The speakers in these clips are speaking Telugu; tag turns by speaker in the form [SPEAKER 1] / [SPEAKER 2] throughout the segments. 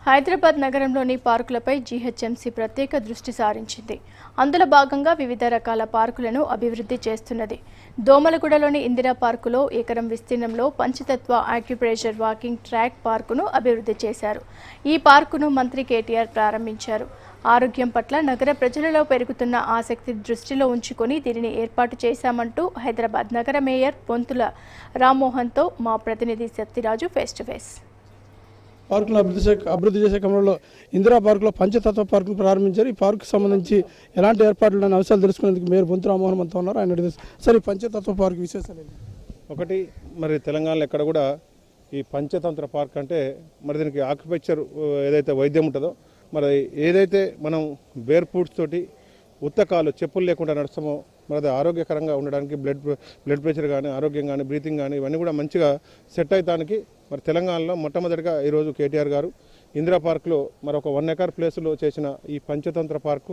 [SPEAKER 1] హైదరాబాద్ నగరంలోని పార్కులపై జీహెచ్ఎంసీ ప్రత్యేక దృష్టి సారించింది. అందులో భాగంగా వివిధ రకాల పార్కులను అభివృద్ధి చేస్తున్నది. దోమలగూడలోని ఇందిరా పార్కులో ఎకరం విస్తీర్ణంలో పంచతత్వ ఆక్యుప్రెషర్ వాకింగ్ ట్రాక్ పార్కును అభివృద్ధి చేశారు. ఈ పార్కును మంత్రి కేటీఆర్ ప్రారంభించారు. ఆరోగ్యం పట్ల నగర ప్రజలలో పెరుగుతున్న ఆసక్తి దృష్టిలో ఉంచుకొని దీనిని ఏర్పాటు చేశామంటూ హైదరాబాద్ నగర మేయర్ పొంతుల రామ్మోహన్తో మా ప్రతినిధి సత్యరాజు ఫేస్ టు ఫేస్.
[SPEAKER 2] పార్కులను అభివృద్ధి చేసే క్రమంలో ఇందిరా పార్కులో పంచతత్వ పార్కును ప్రారంభించారు. ఈ పార్కు సంబంధించి ఎలాంటి ఏర్పాట్లు అనే అంశాలు తెలుసుకునేందుకు మేయర్ పొంతుల రామ్మోహన్ మనతో ఉన్నారు. ఆయన సార్, ఈ పంచతత్వ పార్కు విశేషాలు
[SPEAKER 3] ఒకటి, మరి తెలంగాణలో ఎక్కడ కూడా ఈ పంచతంత్ర పార్క్ అంటే మరి దీనికి ఆక్యుపంచర్ ఏదైతే వైద్యం ఉంటుందో, మరి ఏదైతే మనం బేర్ ఫుట్స్ తోటి ఉత్తకాలు చెప్పులు లేకుండా నడుస్తామో మరి అది ఆరోగ్యకరంగా ఉండడానికి బ్లడ్ ప్రెషర్ కానీ, ఆరోగ్యం కానీ, బ్రీతింగ్ కానీ ఇవన్నీ కూడా మంచిగా సెట్ అవుతానికి మరి తెలంగాణలో మొట్టమొదటిగా ఈరోజు కేటీఆర్ గారు ఇందిరా పార్కులో మరి ఒక 1 ఎకర్ ప్లేసులో చేసిన ఈ పంచతంత్ర పార్కు,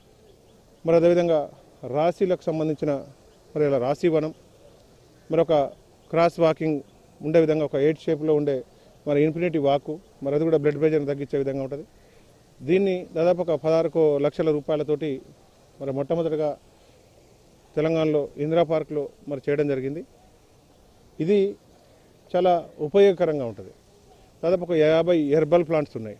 [SPEAKER 3] మరి అదేవిధంగా రాశీలకు సంబంధించిన మరి ఇలా రాశీవనం, మరి ఒక క్రాస్ వాకింగ్ ఉండే విధంగా ఒక 8 షేప్లో ఉండే మరి ఇన్ఫినిటీ వాకు, మరి అది కూడా బ్లడ్ ప్రెషర్ని తగ్గించే విధంగా ఉంటుంది. దీన్ని దాదాపు ఒక 16 లక్షల రూపాయలతోటి మరి మొట్టమొదటిగా తెలంగాణలో ఇందిరా పార్కులో మరి చేయడం జరిగింది. ఇది చాలా ఉపయోగకరంగా ఉంటుంది. దాదాపు ఒక 50 హెర్బల్ ప్లాంట్స్ ఉన్నాయి.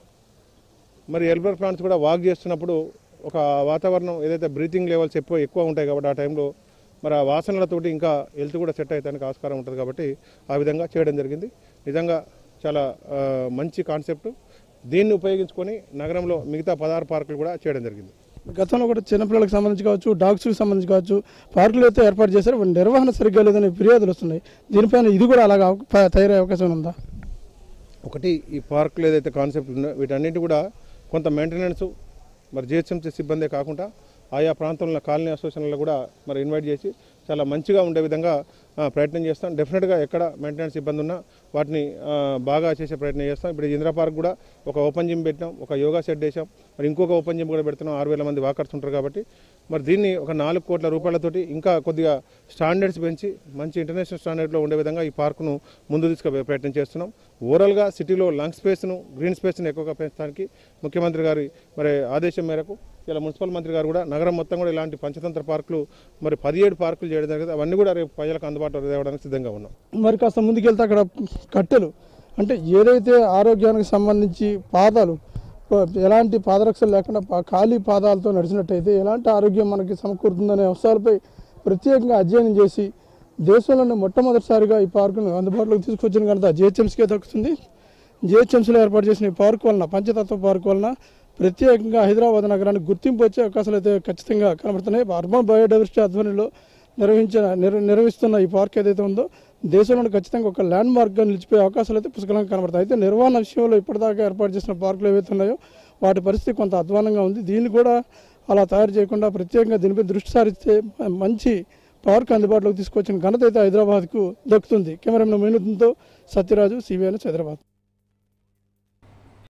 [SPEAKER 3] మరి హెర్బల్ ప్లాంట్స్ కూడా వాక్ చేస్తున్నప్పుడు ఒక వాతావరణం ఏదైతే బ్రీతింగ్ లెవెల్స్ ఎక్కువ ఉంటాయి కాబట్టి ఆ టైంలో మరి ఆ వాసనలతోటి ఇంకా హెల్త్ కూడా సెట్ అవుతానికి ఆస్కారం ఉంటుంది కాబట్టి ఆ విధంగా చేయడం జరిగింది. నిజంగా చాలా మంచి కాన్సెప్ట్. దీన్ని ఉపయోగించుకొని నగరంలో మిగతా 16 పార్కులు కూడా చేయడం జరిగింది.
[SPEAKER 2] గతంలో కూడా చిన్నపిల్లలకు సంబంధించి కావచ్చు, డాగ్స్కి సంబంధించి కావచ్చు, పార్కులు అయితే ఏర్పాటు చేశారు. నిర్వహణ సరిగ్గా లేదని ఫిర్యాదులు వస్తున్నాయి. దీనిపైన ఇది కూడా అలాగా తయారయ్యే అవకాశం ఉందా?
[SPEAKER 3] ఒకటి, ఈ పార్కులు ఏదైతే కాన్సెప్ట్ ఉందో వీటన్నిటి కూడా కొంత మెయింటెనెన్స్ మరి జిహెచ్ఎంసీ సిబ్బందే కాకుండా ఆయా ప్రాంతంలో కాలనీ అసోసియేషన్లో కూడా మరి ఇన్వైట్ చేసి చాలా మంచిగా ఉండే విధంగా ప్రయత్నం చేస్తాం. డెఫినెట్గా ఎక్కడ మెయింటెనెన్స్ ఇబ్బంది ఉన్నా వాటిని బాగా చేసే ప్రయత్నం చేస్తాం. ఇప్పుడు ఇందిరా పార్క్ కూడా ఒక ఓపెన్ జిమ్ పెట్టాం, ఒక యోగా సెట్ వేసాం, మరి ఇంకొక ఓపెన్ జిమ్ కూడా పెడుతున్నాం. 6,000 మంది వాకర్స్ ఉంటారు కాబట్టి మరి దీన్ని ఒక 4 కోట్ల రూపాయలతోటి ఇంకా కొద్దిగా స్టాండర్డ్స్ పెంచి మంచి ఇంటర్నేషనల్ స్టాండర్డ్లో ఉండే విధంగా ఈ పార్కును ముందు తీసుకుపోయే ప్రయత్నం చేస్తున్నాం. ఓవరాల్గా సిటీలో లంగ్ స్పేస్ను, గ్రీన్ స్పేస్ను ఎక్కువగా పెంచడానికి ముఖ్యమంత్రి గారి మరి ఆదేశం మేరకు ఇలా మున్సిపల్ మంత్రి గారు కూడా నగరం మొత్తం కూడా ఇలాంటి పంచతంత్ర పార్కులు మరి 17 పార్కులు చేయడం జరిగింది. అవన్నీ కూడా రేపు ప్రజలకు అందుబాటులో తేవడానికి సిద్ధంగా ఉన్నాం.
[SPEAKER 2] మరి కాస్త ముందుకెళ్తే అక్కడ కట్టెలు అంటే ఏదైతే ఆరోగ్యానికి సంబంధించి పాదాలు ఎలాంటి పాదరక్షలు లేకుండా ఖాళీ పాదాలతో నడిచినట్టయితే ఎలాంటి ఆరోగ్యం మనకి సమకూరుతుందనే అంశాలపై ప్రత్యేకంగా అధ్యయనం చేసి దేశంలోనే మొట్టమొదటిసారిగా ఈ పార్కును అందుబాటులోకి తీసుకొచ్చిన కనుక జిహెచ్ఎంసీకే దక్కుతుంది. జిహెచ్ఎంసీలో ఏర్పాటు చేసిన ఈ పార్కు వలన, పంచతత్వ పార్కు వలన ప్రత్యేకంగా హైదరాబాద్ నగరానికి గుర్తింపు వచ్చే అవకాశాలు అయితే ఖచ్చితంగా కనబడుతున్నాయి. అర్బన్ బయోడైవర్సిటీ ఆధ్వర్యంలో నిర్వహిస్తున్న ఈ పార్క్ ఏదైతే ఉందో దేశంలో ఖచ్చితంగా ఒక ల్యాండ్ మార్క్గా నిలిచిపోయే అవకాశాలు అయితే పుష్కలంగా కనబడతాయి. అయితే నిర్వహణ విషయంలో ఇప్పటిదాకా ఏర్పాటు చేసిన పార్కులు ఏవైతే ఉన్నాయో వాటి పరిస్థితి కొంత అధ్వానంగా ఉంది. దీన్ని కూడా అలా తయారు చేయకుండా ప్రత్యేకంగా దీనిపై దృష్టి సారిస్తే మంచి పార్క్ అందుబాటులోకి తీసుకొచ్చిన ఘనత అయితే హైదరాబాద్కు దక్కుతుంది. కెమెరామెన్ మైనుద్దంతో సత్యరాజు, సిబిఐ న్యూస్, హైదరాబాద్.